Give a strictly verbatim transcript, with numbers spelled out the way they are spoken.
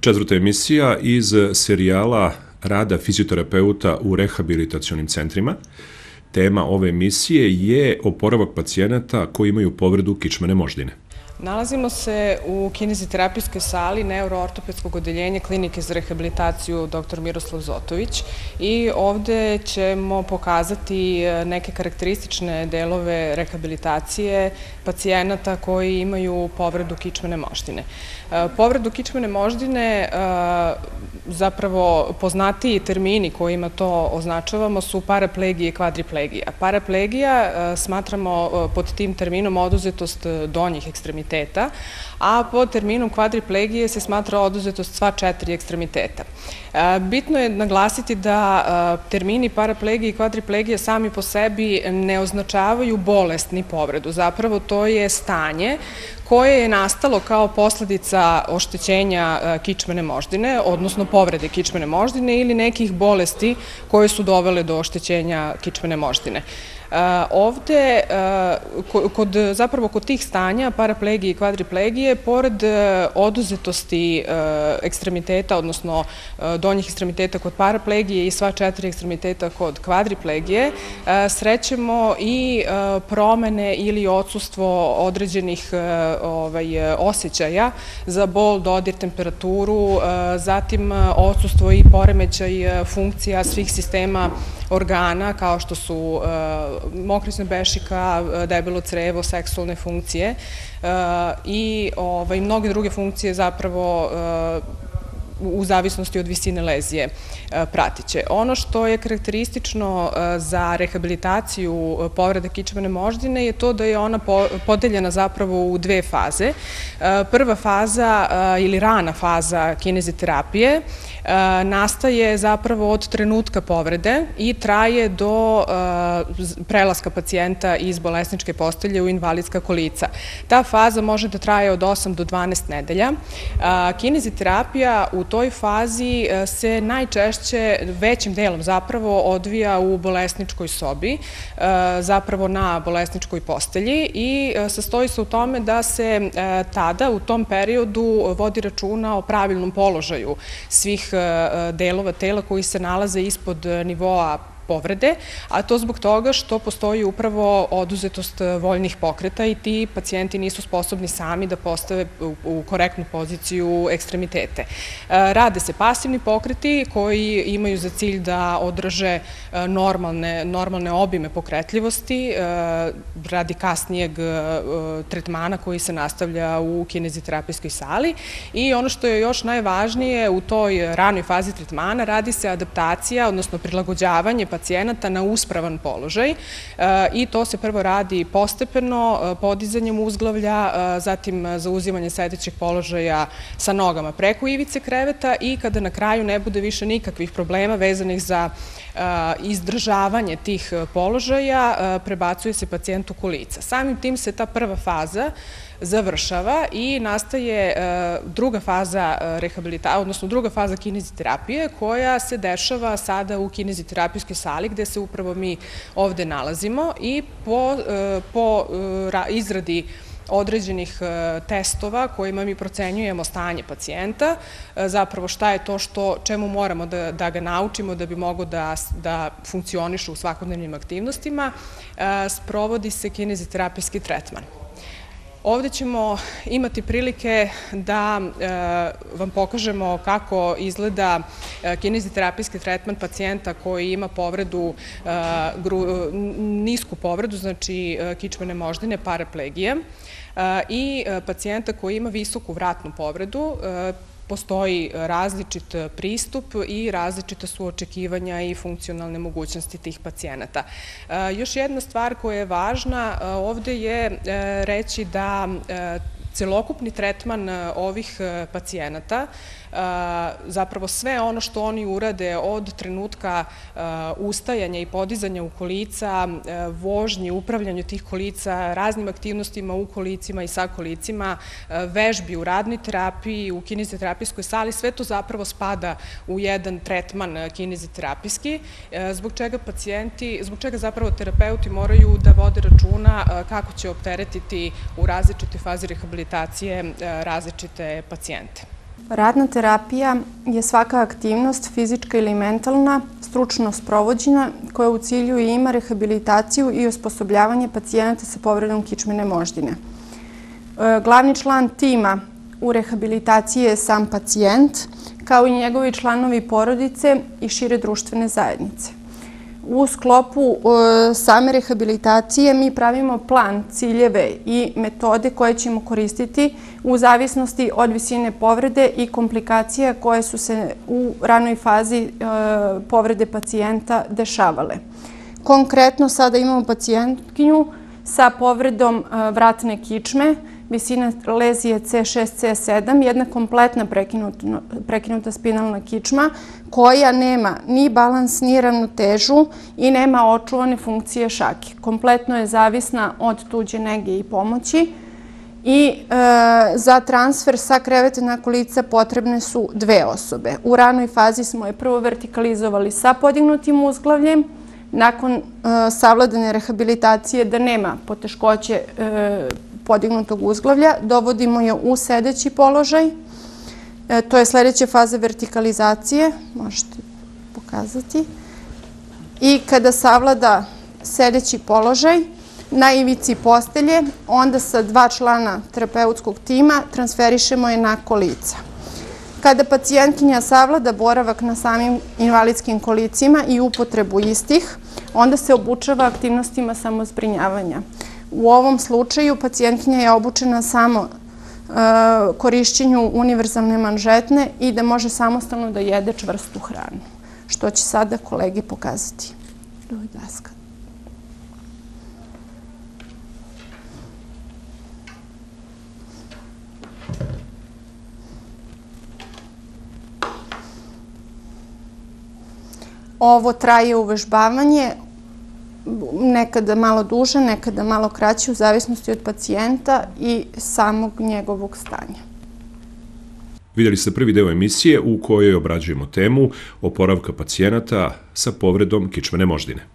Četvrta emisija iz serijala rada fizioterapeuta u rehabilitacionim centrima. Tema ove emisije je oporavak pacijenata koji imaju povredu kičmene moždine. Nalazimo se u kineziterapijskoj sali neuroortopedskog odeljenja Klinike za rehabilitaciju doktor Miroslav Zotović i ovde ćemo pokazati neke karakteristične delove rehabilitacije pacijenata koji imaju povredu kičmene moždine. Povredu kičmene moždine, zapravo poznatiji termini kojima to označavamo su paraplegija i kvadriplegija. Paraplegija smatramo pod tim terminom oduzetost donjih ekstremiteta, a pod terminom kvadriplegije se smatra oduzetost sva četiri ekstremiteta. Bitno je naglasiti da termini paraplegija i kvadriplegija sami po sebi ne označavaju bolest ni povredu. Zapravo to je stanje koje je nastalo kao posledica oštećenja kičmene moždine, odnosno povrede kičmene moždine ili nekih bolesti koje su dovele do oštećenja kičmene moždine. Ovde, kod, zapravo kod tih stanja, paraplegije i kvadriplegije, pored oduzetosti ekstremiteta, odnosno donjih ekstremiteta kod paraplegije i sva četiri ekstremiteta kod kvadriplegije, srećemo i promene ili odsustvo određenih osjećaja za bol, dodir, temperaturu, zatim odsustvo i poremećaj funkcija svih sistema organa kao što su mokrisna bešika, debelo crevo, seksualne funkcije i mnoge druge funkcije zapravo u zavisnosti od visine lezije pratiće. Ono što je karakteristično za rehabilitaciju povrede kičmene moždine je to da je ona podeljena zapravo u dve faze. Prva faza ili rana faza kineziterapije nastaje zapravo od trenutka povrede i traje do prelaska pacijenta iz bolesničke postelje u invalidska kolica. Ta faza može da traje od osam do dvanaest nedelja. Kineziterapija u toj fazi se najčešće većim delom zapravo odvija u bolesničkoj sobi, zapravo na bolesničkoj postelji i sastoji se u tome da se tada u tom periodu vodi računa o pravilnom položaju svih delova tela koji se nalaze ispod nivoa povrede, a to zbog toga što postoji upravo oduzetost voljnih pokreta i ti pacijenti nisu sposobni sami da postave u korektnu poziciju ekstremitete. Rade se pasivni pokreti koji imaju za cilj da održe normalne, normalne obime pokretljivosti radi kasnijeg tretmana koji se nastavlja u kineziterapijskoj sali i ono što je još najvažnije u toj ranoj fazi tretmana radi se adaptacija, odnosno prilagođavanje pacijenata na uspravan položaj i to se prvo radi postepeno, podizanjem uzglavlja, zatim zauzimanje sedećeg položaja sa nogama preko ivice kreveta i kada na kraju ne bude više nikakvih problema vezanih za izdržavanje tih položaja, prebacuje se pacijent u kolica. Samim tim se ta prva faza završava i nastaje druga faza rehabilitacije, odnosno druga faza kineziterapije koja se dešava sada u kineziterapijskoj sali gde se upravo mi ovde nalazimo i po, po izradi određenih testova kojima mi procenjujemo stanje pacijenta, zapravo šta je to što, čemu moramo da, da ga naučimo da bi mogo da, da funkcioniše u svakodnevnim aktivnostima, sprovodi se kineziterapijski tretman. Ovde ćemo imati prilike da vam pokažemo kako izgleda kineziterapijski tretman pacijenta koji ima povredu, nisku povredu, znači kičmene moždine, paraplegije, i pacijenta koji ima visoku vratnu povredu. Postoji različit pristup i različita su očekivanja i funkcionalne mogućnosti tih pacijenata. Još jedna stvar koja je važna ovde je reći da celokupni tretman ovih pacijenata, zapravo sve ono što oni urade od trenutka ustajanja i podizanja u kolica, vožnji, upravljanju tih kolica, raznim aktivnostima u kolicima i sa kolicima, vežbi u radnoj terapiji, u kineziterapijskoj sali, sve to zapravo spada u jedan tretman kineziterapijski, zbog čega pacijenti, zbog čega zapravo terapeuti moraju da vode računa kako će opteretiti u različitoj fazi rehabilitacije različite pacijente. Radna terapija je svaka aktivnost, fizička ili mentalna, stručno sprovođena, koja u cilju ima rehabilitaciju i osposobljavanje pacijenata sa povredom kičmene moždine. Glavni član tima u rehabilitaciji je sam pacijent, kao i njegovi članovi porodice i šire društvene zajednice. U sklopu same rehabilitacije mi pravimo plan, ciljeve i metode koje ćemo koristiti u zavisnosti od visine povrede i komplikacija koje su se u ranoj fazi povrede pacijenta dešavale. Konkretno sada imamo pacijentkinju sa povredom vratne kičme, visina lezije C šest C sedam, jedna kompletna prekinuta spinalna kičma koja nema ni balans, ni ravnotežu i nema očuvane funkcije šake. Kompletno je zavisna od tuđe nege i pomoći i za transfer sa kreveta na kolica potrebne su dve osobe. U ranoj fazi smo je prvo vertikalizovali sa podignutim uzglavljem, nakon savladane rehabilitacije da nema poteškoće podignutog uzglavlja, dovodimo je u sedeći položaj. To je sledeća faza vertikalizacije, možete pokazati. I kada savlada sedeći položaj na ivici postelje, onda sa dva člana terapeutskog tima transferišemo je na kolica. Kada pacijentkinja savlada boravak na samim invalidskim kolicima i upotrebu istih, onda se obučava aktivnostima samozbrinjavanja. U ovom slučaju pacijentkinja je obučena samo korišćenju univerzalne manžetne i da može samostalno da jede čvrstu hranu, što će sada kolegi pokazati. Ovo traje uvežbavanje, nekada malo duže, nekada malo kraće, u zavisnosti od pacijenta i samog njegovog stanja. Vidjeli ste prvi deo emisije u kojoj obrađujemo temu oporavka pacijenata sa povredom kičmene moždine.